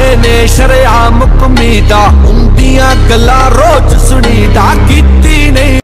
ने शरेआम कमीदा उंदियां गल्लां रोज सुनीदा कीती नहीं